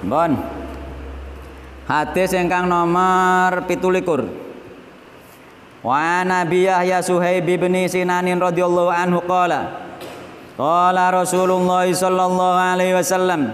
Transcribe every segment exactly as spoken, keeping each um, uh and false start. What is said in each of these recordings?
Bon. Hadis ingkang nomor pitulikur. Wa Nabi Yahya Suhaib bin Sinan radhiyallahu anhu qala qala Rasulullah sallallahu alaihi wasallam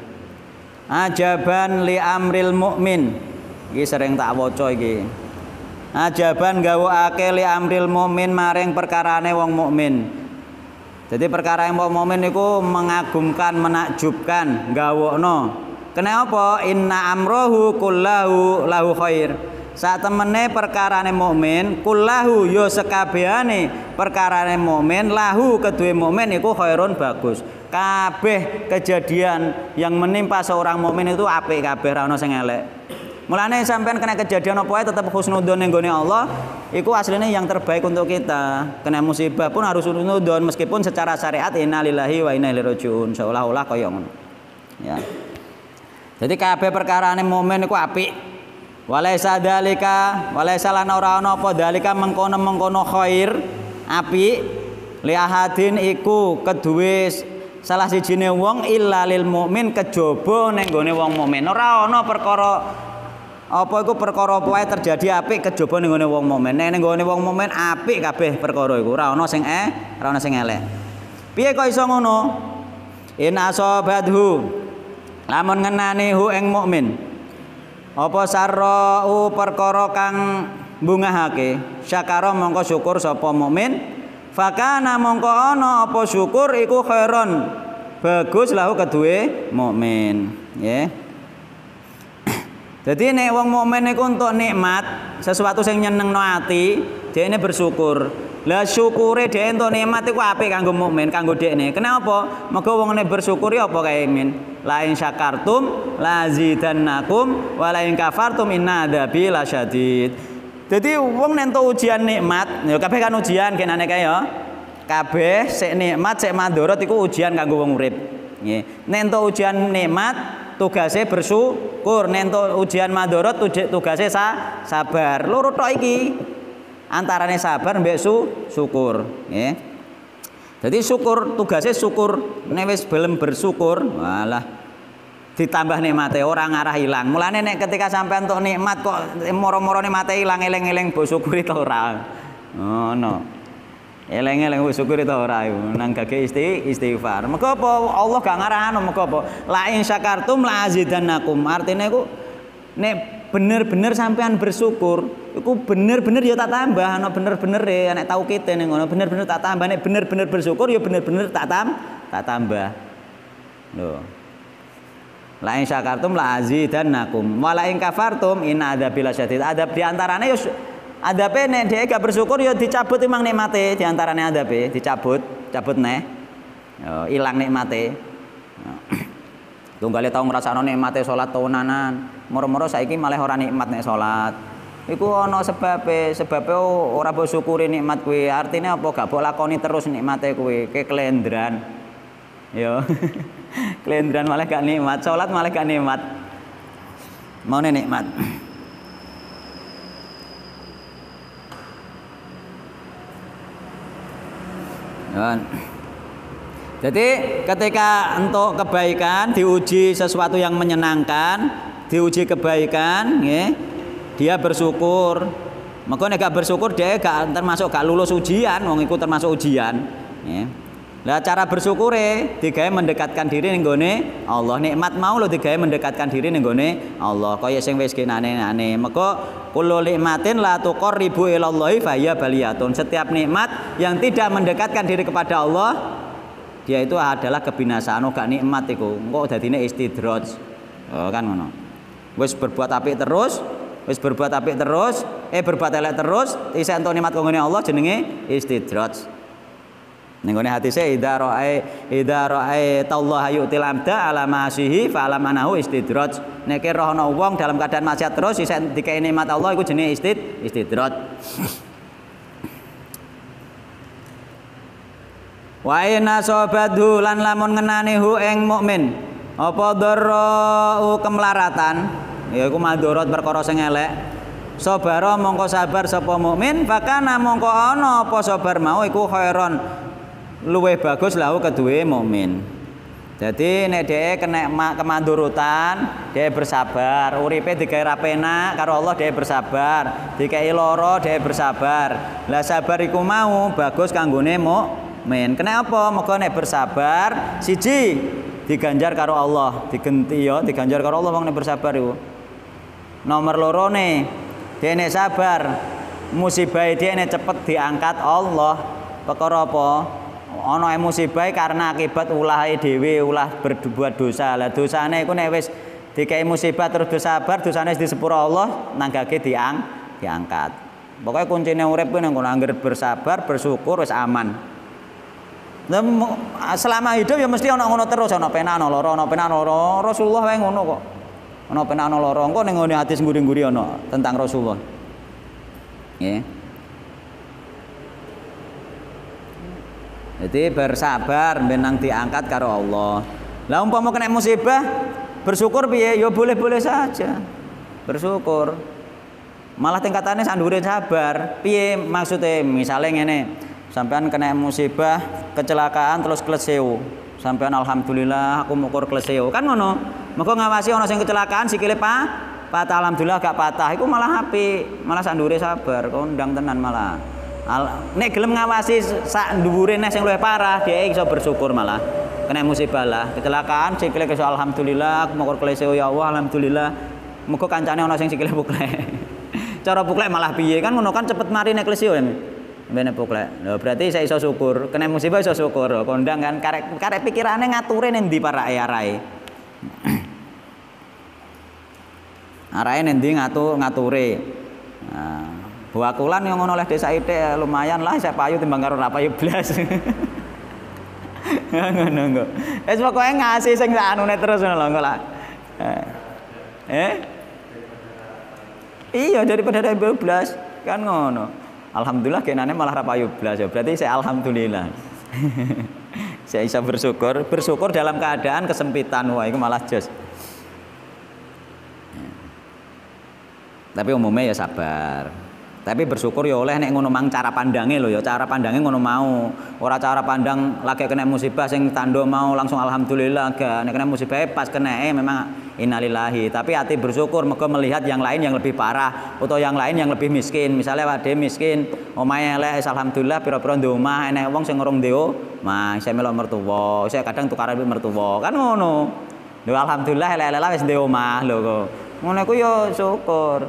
ajaban li amril mukmin. Iki sering tak waca iki. Ajaban gawokake li amril mukmin maring perkarane wong mukmin. Jadi perkara yang wong mukmin niku mengagumkan, menakjubkan, gawokno. Kenapa? Inna amrohu kullahu lahu khair. Saat temene perkarane mukmin kullahu yo sekabehane perkarane mukmin lahu kedue mukmin iku khairun bagus. Kabeh kejadian yang menimpa seorang mukmin itu apik kabeh ra ono sing elek. Mulane sampean kena kejadian apa ae tetep husnudzon ning gone Allah, iku aslinya yang terbaik untuk kita. Kena musibah pun harus husnudzon meskipun secara syariat innalillahi wa inna ilaihi rajiun, seolah-olah kaya ngono. Ya. Jadi kabeh perkarane mukmin iku apik. Walaisa dalika, walaisa lan ora ana apa dalika mengkono-mengkono khair, apik li ahadin iku keduwe salah sijine wong illa lil mukmin kejaba ning gone wong mukmin. Ora ana perkara apa iku perkara wae terjadi apik kejaba ning gone wong mukmin. Nek ning gone wong mukmin apik kabeh perkara iku, ora ana sing eh, ora ana sing elek. Piye kok iso ngono? In asobadhu lamun ngenani hu ing mukmin apa sarra'u perkara kang bungahake syakara mongko syukur sapa mukmin fakana mongko ana apa syukur iku khairon bagus lahu kedue mukmin nggih. Jadi nek wong mukmin iku untuk nikmat sesuatu sing nyenengno ati dhekne bersyukur. Lah syukure dhek entuk nikmat iku apik kanggo mukmin, kanggo dhekne. Kenapa? Mergo wongne bersyukuri apa kae min? La in syakartum lazidannakum wa la in kafartum inna adzabi lasyadid. Dadi wong nek entuk ujian nikmat, ya kabeh kan ujian kenane kae ya. Kabeh sik nikmat sik mandorot iku ujian kanggo wong urip. Nggih. Nek entuk ujian nikmat tugase bersyukur, nek entuk ujian mandorot tugase sa sabar. Loro tok iki. Antarane sabar mbek su syukur nggih. Jadi syukur tugasnya syukur nek wis belum bersyukur malah ditambah nikmate ora ngarah ilang. Mulane nek ketika sampean entuk nikmat kok moro-moro nikmate ilang eling-eling mbok syukuri ta ora. Ngono. Eling-eling mbok syukuri ta ora iku nang gage isti istighfar. Mergo apa Allah gak ngarahno mergo apa? La in syakartum la azidannakum. Artine iku nek bener-bener sampean bersyukur, iku bener-bener ya tak tambah, ana bener-bener ya nek tau kite ning ngono bener-bener tak tambah, nek bener-bener bersyukur ya bener-bener tak tam tak tambah. Lho. La in syakartum la azidannakum wa la in kafartum inna adzabi lasyadid. Adab di antarane ya adabe nek dhek gak bersyukur ya dicabut imang nikmate, di antarane adabe dicabut, cabut neh. Yo ilang nikmate. Tunggale tau ngrasakno nikmate salat tahunanan. Moro-moro saiki malah ora nikmat nek salat. Iku ana sebabe, sebabe ora mbok syukuri nikmat kuwi. Artine apa gak mbok lakoni terus nikmate kuwi, keklendran. Yo. Klendran malah gak nikmat, salat malah gak nikmat. Maune nikmat. Dan jadi ketika untuk kebaikan diuji sesuatu yang menyenangkan, diuji kebaikan, nggih, dia bersyukur. Maka nek gak bersyukur dia gak termasuk gak lulus ujian, wong iku termasuk ujian, nggih. Lah cara bersyukure digawe mendekatkan diri ning gone Allah. Nikmat mau lho digawe mendekatkan diri ning gone Allah. Kaya sing wis kenane-ane. Maka kullu nikmatin la tuqarribu ilallahi fa hiya baliyatun. Setiap nikmat yang tidak mendekatkan diri kepada Allah dia itu adalah kebinasaan. Oh gak nikmat iku. Engko dadine istidraj. Oh kan ngono. Wis berbuat apik terus, wis berbuat apik terus, eh berbuat elek terus, isih entuk nikmat kanggo Allah jenenge istidraj. Ning gone hadise idza ra'ai idza ra'ai tallaha yu'til abda ala ma'asihi fa alam anahu istidraj. Nek roh ana wong dalam keadaan maksiat terus isih dikei nikmat Allah iku jenenge istid istidraj. Wa inna sabadhu lan lamun ngenani hu ing mukmin apa dharra'u kemlaratan ya iku madharat perkara sing elek sabara mongko sabar sapa mukmin fakana mongko ana apa sabar mau iku khairon luwih bagus lahu kedue mukmin Jadi nek dhek kena kemandurutan, dhek bersabar. Uripe digawe ra penak karo Allah dhek bersabar. Dikai lara dhek bersabar. Lah sabar iku mau bagus kanggone mukmin. Kenapa? Mergo nek bersabar siji diganjar karo Allah, digenti ya, diganjar karo Allah wong nek bersabar iku. Nomor loro ne, dhek nek sabar, musibah dhek nek cepet diangkat Allah. Perkara apa? Ana musibah karena akibat ulahe dhewe, ulah berbuat dosa. Lah dosane iku nek wis dikai musibah terus bersabar, dosane wis disepuro Allah, nanggake diang diangkat. Pokoke kuncine urip kuwi nang kono angger bersabar, bersyukur wis aman. Selama hidup ya mesti ana ngono terus, ana penak ana lara, ana penak ana lara. Rasulullah wae ngono kok. Ana penak ana lara. Engko ning ngene hadis ngguri-ngguri ana tentang Rasulullah. Nggih. Jadi bersabar benang diangkat karo Allah. Lah umpama kena musibah, bersyukur piye? Ya boleh-boleh saja. Bersyukur. Malah tingkatannya sandure sabar. Piye maksudnya? Misalnya ngene, sampean kena musibah, kecelakaan terus kleseu. Sampean alhamdulillah aku mukur kleseu. Kan ngono. Mergo ngawasi ana sing kecelakaan sikile pa, patah alhamdulillah gak patah. Iku malah apik, malah sandure sabar, kondang tenan malah. Nek gelem ngawasi sak dhuwure nek sing luwih parah, dhek iso bersyukur malah. Kena musibah lah, kecelakaan sikile iso alhamdulillah, aku mukur kleseu ya Allah alhamdulillah. Muga kancane ana sing sikile puklek. Cara puklek malah piye kan ngono kan cepet mari nek kleseu ya. Mbene puklek. Lho berarti saya iso syukur, kena musibah iso syukur. Kondang kan karek karek pikirane ngature ning ndi parake arahe. Arahe ning ndi ngatur ngature. Nah, buakulan yang ngono oleh desa ite lumayan lah saya payu timbang karo ra payu blas. Ngono engko. Wis pokoke ngasih sing sak anune terus ngono lho engko lah. Eh? Iya daripada ra payu blas kan ngono. Alhamdulillah kenane malah ra payu blas ya. Berarti saya alhamdulillah. Saya bisa bersyukur, bersyukur dalam keadaan kesempitan wah itu malah jos. Tapi umumnya ya sabar. Tapi bersyukur ya oleh nek ngono mang cara pandangnya lho ya, cara pandangnya ngono mau. Ora cara pandang lagi kena musibah sing tando mau langsung alhamdulillah gak. Nek kena musibah pas kena memang innalillahi. Tapi hati bersyukur mergo melihat yang lain yang lebih parah atau yang lain yang lebih miskin. Misalnya wade miskin, omahe elek alhamdulillah pira-pira ndek omah, enek wong sing urung ndek omah, saya melok mertua, saya kadang tukaran mertua. Kan ngono. Lho alhamdulillah elek-elek wis ndek omah lho kok. Ngono iku ya syukur.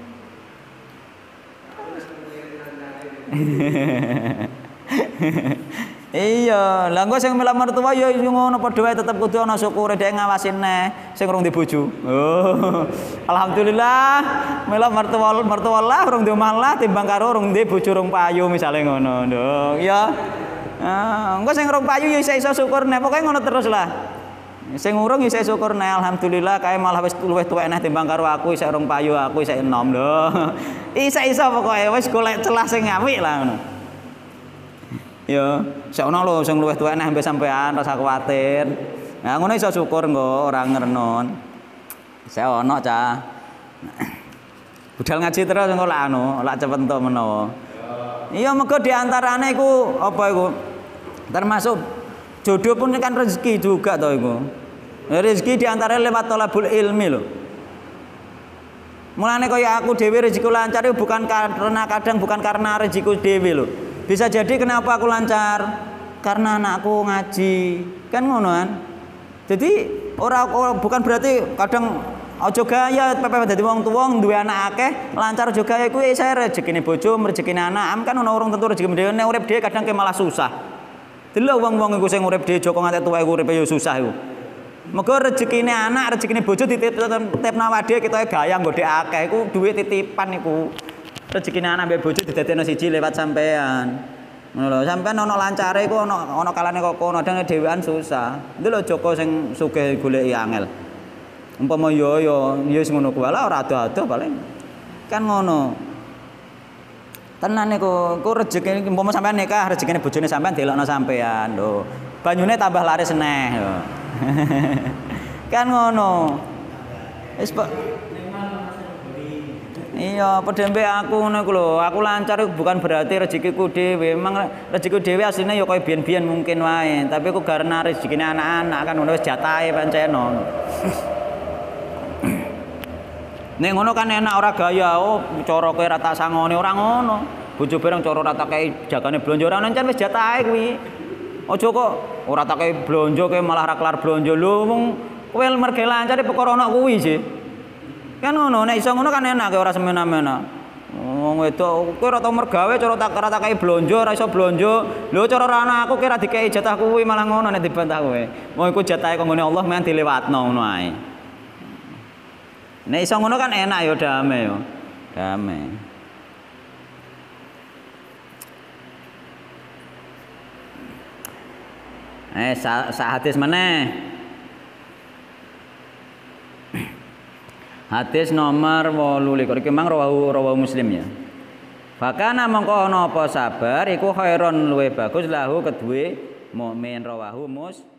Iya, lah engko sing milih mertua ya ngono padha wae tetep kudu ana syukure dhek ngawasin neh sing urung di bojo. Oh. Alhamdulillah milih mertua mertua lah urung di omah lah timbang karo urung di bojo urung payu misale ngono. Nduk, ya. Ah, engko sing urung payu ya iso syukur neh pokoke ngono terus lah. Sing urung ya iso syukur neh alhamdulillah kae malah wis luwih tuwek neh timbang karo aku isih urung payu aku isih enom lho. Isa-isa pokoke wis golek celah sing apik lah ngono. Ya, sakno lho sing luwih tuwek neh mbek sampean rasa kuwatir. Nah, ngono iso syukur engko ora ngernon. Saya ono cah. Budal ngaji terus engko lak anu, lak cepet entuk menawa. Iya, mergo di antarane iku apa iku? Termasuk jodoh pun kan rezeki juga to iku. Rezeki di antara lewat thalabul ilmi lho. Mulane kaya aku dhewe rezekiku lancar itu bukan karena kadang bukan karena rezekiku dhewe lho. Bisa jadi kenapa aku lancar? Karena anakku ngaji. Kan ngono kan? Jadi ora bukan berarti kadang aja gaya pepe dadi wong tuwa duwe anak akeh lancar aja gaya kuwi saya rezekine bojo, rezekine anak. Am kan ono urung tentu rezeki dhewe nek urip dhewe kadang ke malah susah. Delok wong-wong iku sing urip dhewe Joko nganti tuwa iku uripe ya susah iku. Mergo rezekine anak, rezekine bojo dititipna wade kita gaya nggodhek akeh iku duit titipan iku. Rezekine anak mbek bojo didadekno siji lewat sampean. Ngono lho, sampean ana lancare iku ana ana kalane kok kono dene dhewean susah. Ndelok Joko sing sugih goleki angel. Umpama yo yo yo wis ngono kuwi lah ora ado-ado paling. Kan ngono. Tenan niku, ku rezeki umpama sampean nikah, rezekine bojone sampean delokno sampean lho. Banyune tambah laris neh lho. Kan ngono. Wis Iya, pedembe aku ngono iku lho. Aku lancar iku bukan berarti rezekiku dhewe. Memang rezekiku dhewe asline ya kaya biyen-biyen mungkin wae. Tapi aku karena rezekine anak-anak kan ngono wis jatahe pancen ngono. Nek ngono kan enak ora gaya. Oh, cara kowe ra tak sangone ora ngono. Bojo bareng cara ora tak kei jagane blonjo ora encen wis jatahe kuwi. Aja kok ora tak kei blonjo kowe malah ra kelar blonjo. Lho wong kowe mergo lancar perkara ana kuwi sih. Kan ngono, nek iso ngono kan enak ora semena-mena. Wong wedok kowe ora tau mergawe cara tak ora tak kei blonjo, ora iso blonjo. Lho cara ora ana aku kira dikei jatah kuwi malah ngono nek dibantah kowe. Wong iku jatahe kanggone Allah men dilewatno ngono ae. Nek iso ngono kan enak ya damai ya. Damai. Eh sa, sa hadis meneh. Hadis nomor wolu likur iki mang rawahu rawahu Muslim ya. Fakana mongko ana apa sabar iku khairon luwih bagus lahu kedue mukmin rawahu Mus